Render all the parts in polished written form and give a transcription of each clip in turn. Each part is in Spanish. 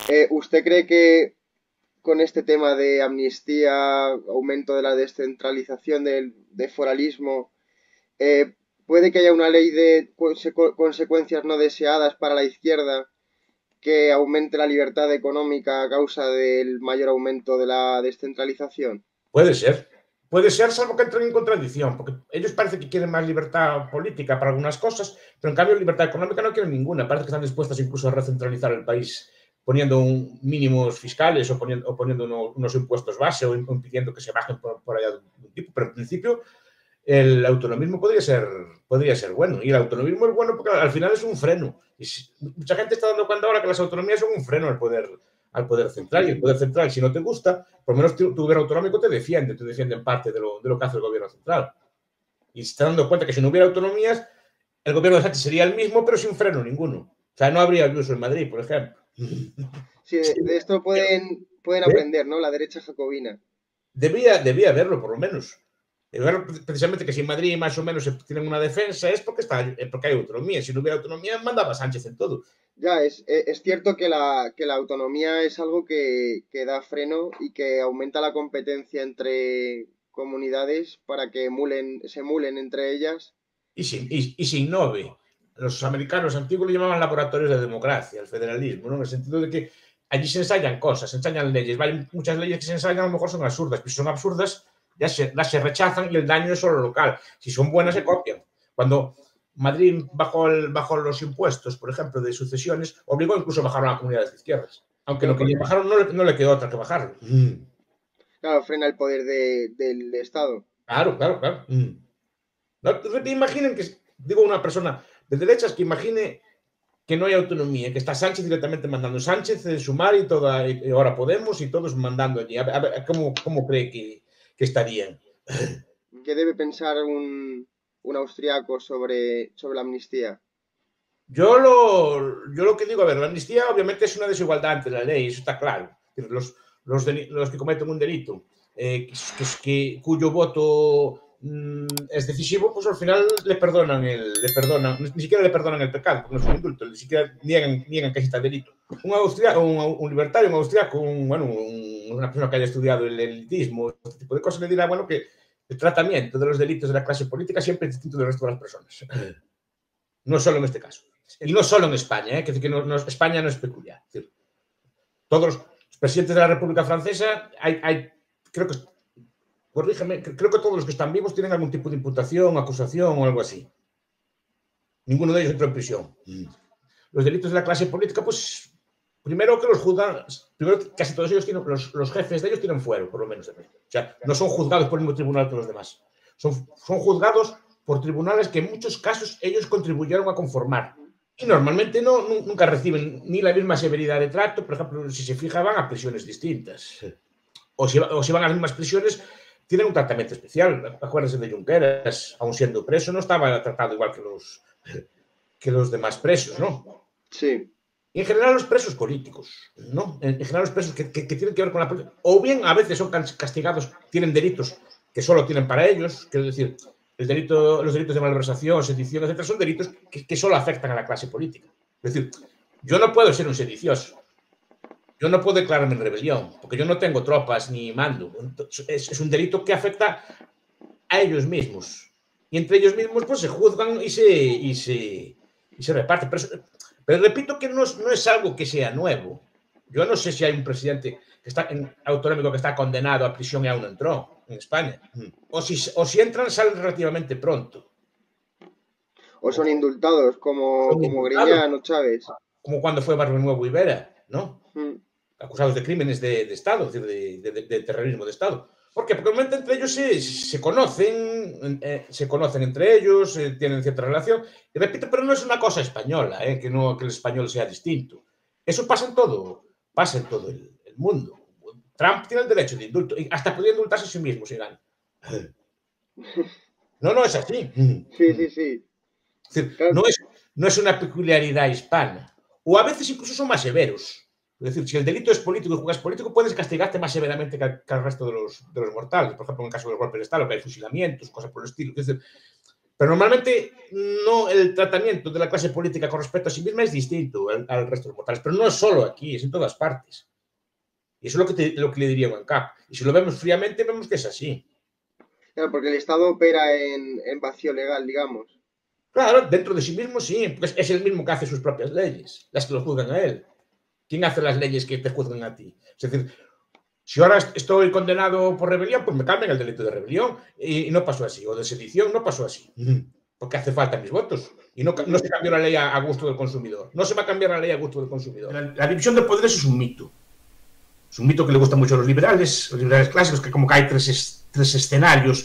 ¿Usted cree que con este tema de amnistía, aumento de la descentralización de foralismo, puede que haya una ley de consecuencias no deseadas para la izquierda que aumente la libertad económica a causa del mayor aumento de la descentralización? Puede ser, salvo que entren en contradicción, porque ellos parece que quieren más libertad política para algunas cosas, pero en cambio libertad económica no quieren ninguna. Parece que están dispuestas incluso a recentralizar el país poniendo mínimos fiscales o poniendo unos impuestos base o impidiendo que se bajen por allá de un tipo. Pero en principio el autonomismo podría ser bueno. Y el autonomismo es bueno porque al final es un freno. Y mucha gente está dando cuenta ahora que las autonomías son un freno al poder central. Y el poder central, si no te gusta, por lo menos tu gobierno autonómico te defiende en parte de lo que hace el gobierno central. Y se está dando cuenta que si no hubiera autonomías, el gobierno de Sánchez sería el mismo, pero sin freno ninguno. O sea, no habría abuso en Madrid, por ejemplo. Sí, de esto pueden aprender, ¿no? La derecha jacobina. Debía haberlo, por lo menos. Precisamente que si en Madrid más o menos tienen una defensa es porque hay autonomía. Si no hubiera autonomía, mandaba Sánchez en todo. Ya, es cierto que la autonomía es algo que da freno y que aumenta la competencia entre comunidades para que se emulen entre ellas. Y se innove. Los americanos antiguos le llamaban laboratorios de democracia, el federalismo, ¿no? En el sentido de que allí se ensayan cosas, se ensayan leyes. Muchas leyes que se ensayan a lo mejor son absurdas, pero si son absurdas las se rechazan y el daño es solo local. Si son buenas, se copian. Cuando Madrid bajó los impuestos, por ejemplo, de sucesiones, obligó incluso a bajar a las comunidades de izquierdas. Aunque Claro, no querían bajar, no le quedó otra que bajarlo. claro, frena el poder del Estado. Claro. No, imaginen que, digo, una persona de derechas que imagine que no hay autonomía, que está Sánchez directamente mandando. Sánchez, Sumar y ahora Podemos y todos mandando allí. A ver ¿cómo cree que estarían? ¿Qué debe pensar un austriaco sobre la amnistía? Yo lo que digo, a ver, la amnistía obviamente es una desigualdad ante la ley, eso está claro. Los que cometen un delito, cuyo voto es decisivo, pues al final le perdonan, ni siquiera le perdonan el pecado, porque no es un indulto, ni siquiera niegan que exista delito. Un austriaco, un libertario, un austriaco, una persona que haya estudiado el elitismo, este tipo de cosas, le dirá, bueno, que el tratamiento de los delitos de la clase política siempre es distinto del resto de las personas. No solo en este caso. Y no solo en España, que España no es peculiar. Es decir, todos los presidentes de la República Francesa, creo que, corrígeme, creo que todos los que están vivos tienen algún tipo de imputación, acusación o algo así. Ninguno de ellos entró en prisión. Los delitos de la clase política, pues, primero que los juzgan, primero casi todos ellos tienen, los jefes de ellos tienen fuero, por lo menos. O sea, no son juzgados por el mismo tribunal que los demás. Son juzgados por tribunales que en muchos casos ellos contribuyeron a conformar. Y normalmente nunca reciben ni la misma severidad de trato. Por ejemplo, si se fija, van a prisiones distintas. O si van a las mismas prisiones, tienen un tratamiento especial. Acuérdense de Junqueras, aun siendo preso, no estaba tratado igual que los demás presos, ¿no? Sí. Y en general los presos políticos, ¿no? En general los presos que tienen que ver con la política, o bien a veces son castigados, tienen delitos que solo tienen para ellos, quiero decir, los delitos de malversación, sedición, etcétera, son delitos que solo afectan a la clase política. Es decir, yo no puedo ser un sedicioso, yo no puedo declararme en rebelión, porque yo no tengo tropas ni mando. Es un delito que afecta a ellos mismos. Y entre ellos mismos pues se juzgan y se reparten. Pero repito que no es algo que sea nuevo. Yo no sé si hay un presidente autonómico que está condenado a prisión y aún no entró en España. O si entran, salen relativamente pronto. O son indultados, como Griñán o Chávez. Como cuando fue Barrio Nuevo y Vera, ¿no? Acusados de crímenes de Estado, de terrorismo de Estado. ¿Por qué? Porque normalmente entre ellos se conocen entre ellos, tienen cierta relación. Y repito, pero no es una cosa española, que el español sea distinto. Eso pasa en todo el mundo. Trump tiene el derecho de indulto, y hasta podría indultarse a sí mismo si gana. No es así. Sí. Es decir, no es una peculiaridad hispana. O a veces incluso son más severos. Es decir, si el delito es político y juegas político, puedes castigarte más severamente que al resto de los mortales. Por ejemplo, en el caso de los golpes de Estado, que hay fusilamientos, cosas por el estilo. Es decir, Pero normalmente no, el tratamiento de la clase política con respecto a sí misma es distinto al resto de los mortales, pero no es solo aquí, es en todas partes. Y eso es lo que le diría a Wencap. Y si lo vemos fríamente, vemos que es así. Claro, porque el Estado opera en vacío legal, digamos. Claro, dentro de sí mismo sí, pues es el mismo que hace sus propias leyes, las que lo juzgan a él. ¿Quién hace las leyes que te juzgan a ti? Es decir, si ahora estoy condenado por rebelión, pues me cambian el delito de rebelión y no pasó así. O de sedición, no pasó así. Porque hace falta mis votos. Y no se cambió la ley a gusto del consumidor. No se va a cambiar la ley a gusto del consumidor. La división de poderes es un mito. Es un mito que le gusta mucho a los liberales clásicos, que como que hay tres escenarios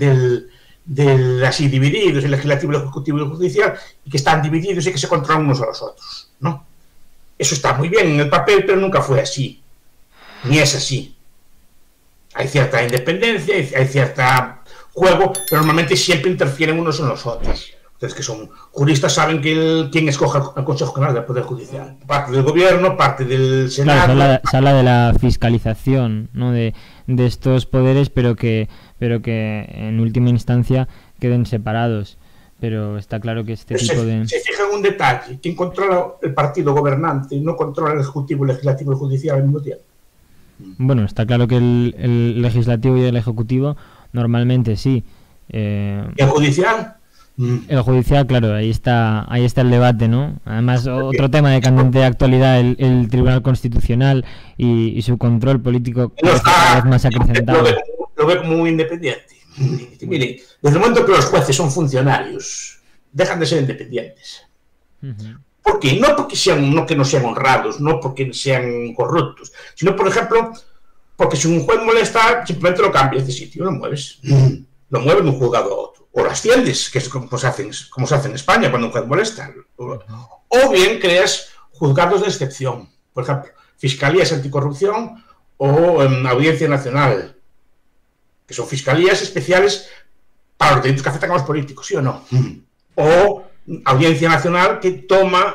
así divididos, el legislativo, el ejecutivo y el judicial, y que están divididos y que se controlan unos a los otros, ¿no? Eso está muy bien en el papel, pero nunca fue así. Ni es así. Hay cierta independencia, hay cierta juego, pero normalmente siempre interfieren unos en los otros. Ustedes que son juristas saben que quien escoja el Consejo General del Poder Judicial. Parte del gobierno, parte del Senado. Claro, se habla de la fiscalización, ¿no? de estos poderes, pero que en última instancia queden separados. Pero está claro que este tipo de... Se fija en un detalle: quien controla el partido gobernante no controla el Ejecutivo, el Legislativo y el Judicial al mismo tiempo. Bueno, está claro que el Legislativo y el Ejecutivo normalmente sí. ¿Y el Judicial? El judicial, claro, ahí está el debate, ¿no? Además, otro tema de candente actualidad, el Tribunal Constitucional y su control político cada vez más acrecentado. Lo ve como muy independiente. Mire, desde el momento que los jueces son funcionarios, dejan de ser independientes. ¿Por qué? No porque no sean honrados, no porque sean corruptos, sino, por ejemplo, porque si un juez molesta, simplemente lo cambias de sitio, lo mueves. Lo mueves de un juzgado a otro. O lo asciendes, que es como se hace en España cuando un juez molesta. O bien creas juzgados de excepción. Por ejemplo, Fiscalías Anticorrupción o Audiencia Nacional, que son fiscalías especiales para los delitos que afectan a los políticos, ¿sí o no? O Audiencia Nacional que toma...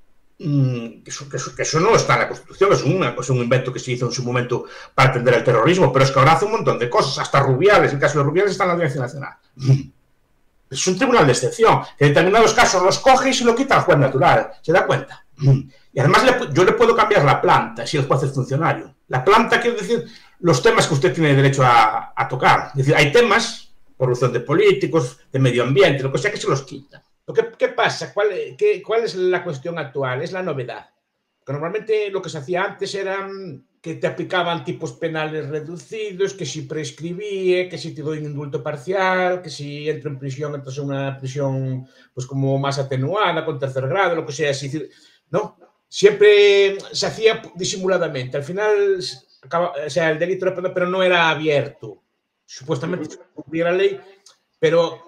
Que eso no está en la Constitución, es un invento que se hizo en su momento para atender el terrorismo, pero es que ahora hace un montón de cosas, hasta Rubiales, en el caso de Rubiales está en la Audiencia Nacional. Es un tribunal de excepción, que en determinados casos los coge y se lo quita al juez natural, ¿se da cuenta? Y además yo le puedo cambiar la planta si el juez es funcionario. La planta quiere decir los temas que usted tiene derecho a tocar. Es decir, hay temas, corrupción de políticos, de medio ambiente, lo que sea, que se los quita. ¿Qué pasa? ¿Cuál es la cuestión actual? Es la novedad. Que normalmente lo que se hacía antes era que te aplicaban tipos penales reducidos, que si prescribía, que si te doy un indulto parcial, que si entro en prisión, entras en una prisión pues como más atenuada, con tercer grado, lo que sea. ¿No? Siempre se hacía disimuladamente. Al final, o sea, el delito era penal, pero no era abierto. Supuestamente se cumplía la ley, pero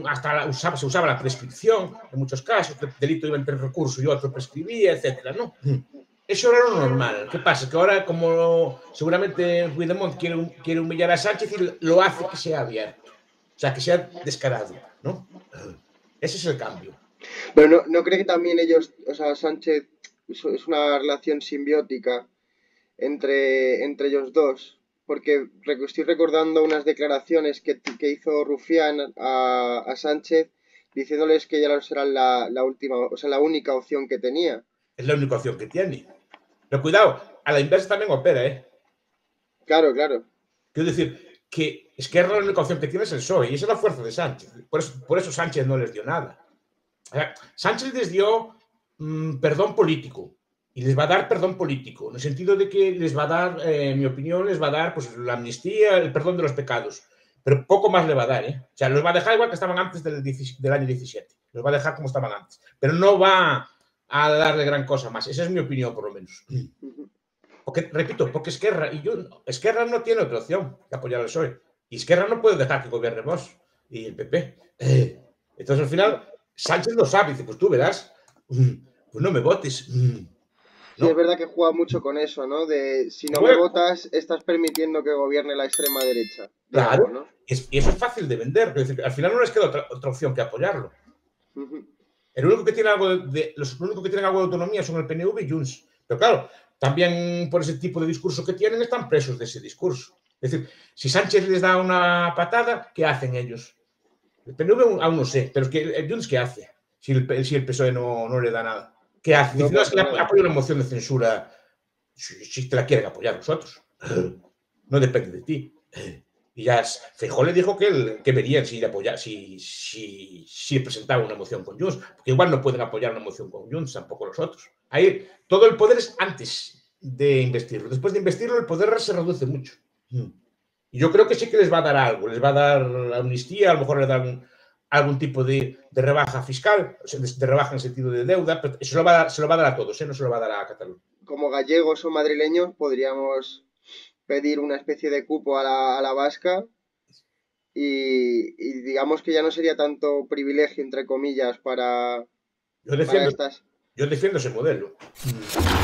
se usaba la prescripción en muchos casos, el delito iba entre recurso y otro prescribía, etcétera, ¿no? Eso era lo normal. ¿Qué pasa? Que ahora, como seguramente Puigdemont quiere humillar a Sánchez, y lo hace que sea abierto, o sea, que sea descarado, ¿no? Ese es el cambio. Pero no cree que también ellos, o sea, Sánchez es una relación simbiótica entre ellos dos. Porque estoy recordando unas declaraciones que hizo Rufián a Sánchez diciéndoles que ya será la última, o sea, la única opción que tenía. Es la única opción que tiene. Pero cuidado, a la inversa también opera, ¿eh? Claro. Quiero decir que Esquerra la única opción que tiene es el PSOE, y esa es la fuerza de Sánchez. Por eso Sánchez no les dio nada. O sea, Sánchez les dio perdón político. Y les va a dar perdón político, en el sentido de que les va a dar, en mi opinión, les va a dar pues, la amnistía, el perdón de los pecados. Pero poco más le va a dar, ¿eh? O sea, los va a dejar igual que estaban antes del año 17. Los va a dejar como estaban antes. Pero no va a darle gran cosa más. Esa es mi opinión, por lo menos. Porque, repito, porque Esquerra no tiene otra opción que apoyar al PSOE. Y Esquerra no puede dejar que gobierne Vox y el PP. Entonces, al final, Sánchez lo sabe. Dice, pues tú verás, pues no me votes. Sí, ¿no? Es verdad que juega mucho con eso, ¿no? De si no me votas, estás permitiendo que gobierne la extrema derecha. Claro, digamos, ¿no? Y eso es fácil de vender. Es decir, al final no les queda otra opción que apoyarlo. El único que tiene los únicos que tienen algo de autonomía son el PNV y Junts. Pero claro, también por ese tipo de discurso que tienen, están presos de ese discurso. Es decir, si Sánchez les da una patada, ¿qué hacen ellos? El PNV aún no sé, pero es que el Junts, ¿qué hace? Si el PSOE no le da nada. ¿Qué hace? Dice, no, es que apoya una moción de censura si te la quieren apoyar nosotros. No depende de ti. Y ya Feijóo le dijo que verían si presentaba una moción con Junts, porque igual no pueden apoyar una moción con Junts, tampoco los otros. Ahí todo el poder es antes de investirlo. Después de investirlo, el poder se reduce mucho. Y yo creo que sí que les va a dar algo, les va a dar amnistía, a lo mejor le dan algún tipo de rebaja fiscal, de rebaja en sentido de deuda, pero se lo va a dar a todos, no se lo va a dar a Cataluña. Como gallegos o madrileños podríamos pedir una especie de cupo a la vasca y digamos que ya no sería tanto privilegio, entre comillas, para estas. Yo defiendo ese modelo.